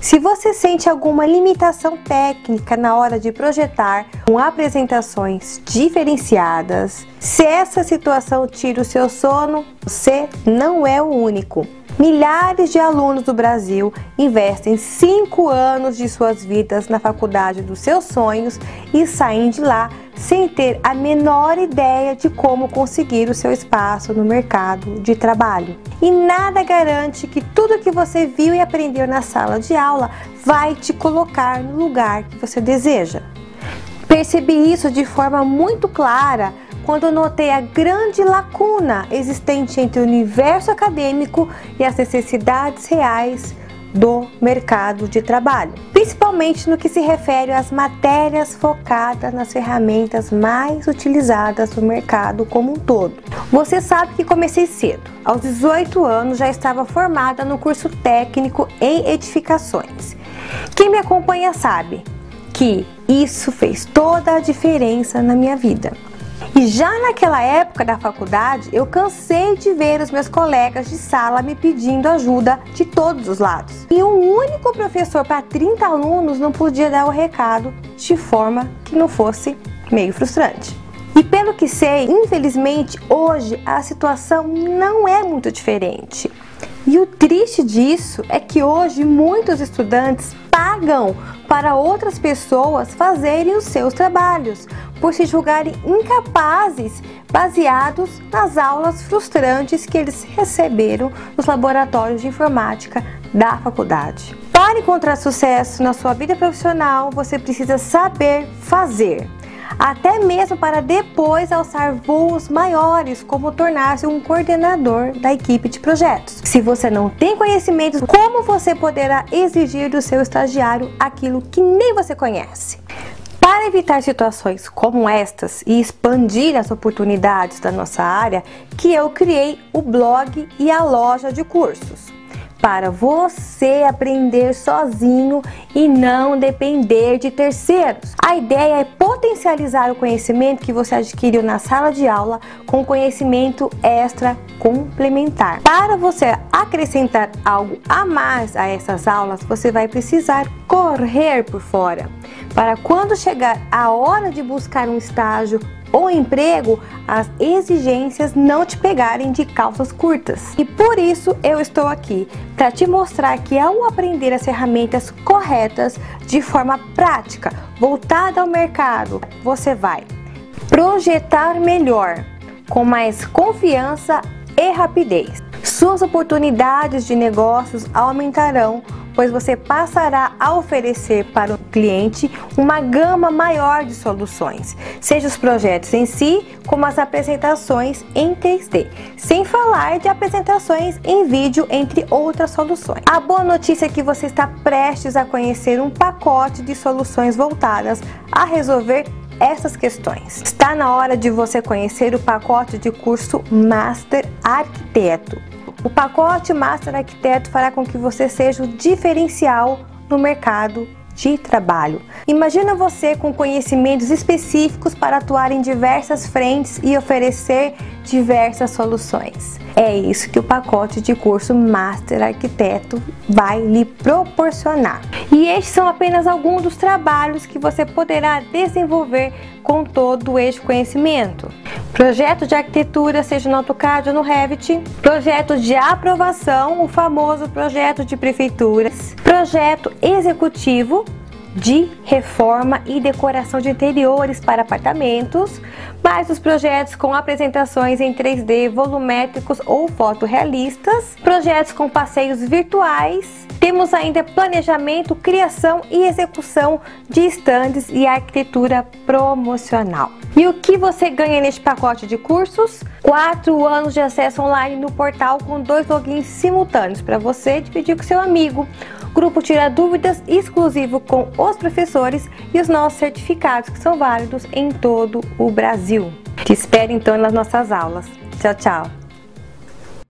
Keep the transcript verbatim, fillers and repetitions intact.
Se você sente alguma limitação técnica na hora de projetar com apresentações diferenciadas, se essa situação tira o seu sono, você não é o único. Milhares de alunos do Brasil investem cinco anos de suas vidas na faculdade dos seus sonhos e saem de lá sem ter a menor ideia de como conseguir o seu espaço no mercado de trabalho. E nada garante que tudo que você viu e aprendeu na sala de aula vai te colocar no lugar que você deseja. Percebi isso de forma muito clara quando notei a grande lacuna existente entre o universo acadêmico e as necessidades reais do mercado de trabalho, principalmente no que se refere às matérias focadas nas ferramentas mais utilizadas no mercado como um todo. Você sabe que comecei cedo. Aos dezoito anos já estava formada no curso técnico em edificações. Quem me acompanha sabe que isso fez toda a diferença na minha vida. E já naquela época da faculdade, eu cansei de ver os meus colegas de sala me pedindo ajuda de todos os lados. E um único professor para trinta alunos não podia dar o recado de forma que não fosse meio frustrante. E pelo que sei, infelizmente, hoje a situação não é muito diferente. E o triste disso é que hoje muitos estudantes pagam para outras pessoas fazerem os seus trabalhos, por se julgarem incapazes, baseados nas aulas frustrantes que eles receberam nos laboratórios de informática da faculdade. Para encontrar sucesso na sua vida profissional, você precisa saber fazer. Até mesmo para depois alçar voos maiores, como tornar-se um coordenador da equipe de projetos. Se você não tem conhecimentos, como você poderá exigir do seu estagiário aquilo que nem você conhece? Para evitar situações como estas e expandir as oportunidades da nossa área, que eu criei o blog e a loja de cursos, para você aprender sozinho e não depender de terceiros. A ideia é potencializar o conhecimento que você adquiriu na sala de aula com conhecimento extra complementar. Para você acrescentar algo a mais a essas aulas, você vai precisar correr por fora, para quando chegar a hora de buscar um estágio ou emprego, as exigências não te pegarem de calças curtas. E por isso eu estou aqui, para te mostrar que ao aprender as ferramentas corretas de forma prática, voltada ao mercado, você vai projetar melhor, com mais confiança e rapidez. Suas oportunidades de negócios aumentarão, pois você passará a oferecer para o cliente uma gama maior de soluções, seja os projetos em si, como as apresentações em três D, sem falar de apresentações em vídeo, entre outras soluções. A boa notícia é que você está prestes a conhecer um pacote de soluções voltadas a resolver essas questões. Está na hora de você conhecer o pacote de curso Master Arquiteto. O pacote Master Arquiteto fará com que você seja o diferencial no mercado de trabalho. Imagina você com conhecimentos específicos para atuar em diversas frentes e oferecer diversas soluções. É isso que o pacote de curso Master Arquiteto vai lhe proporcionar. E estes são apenas alguns dos trabalhos que você poderá desenvolver com todo este conhecimento. Projeto de arquitetura, seja no AutoCAD ou no Revit. Projeto de aprovação, o famoso projeto de prefeituras. Projeto executivo de reforma e decoração de interiores para apartamentos, mais os projetos com apresentações em três D, volumétricos ou fotorrealistas, projetos com passeios virtuais. Temos ainda planejamento, criação e execução de estandes e arquitetura promocional. E o que você ganha neste pacote de cursos? Quatro anos de acesso online no portal com dois logins simultâneos para você dividir com seu amigo. Grupo Tira Dúvidas exclusivo com os professores e os nossos certificados que são válidos em todo o Brasil. Te espero então nas nossas aulas. Tchau, tchau!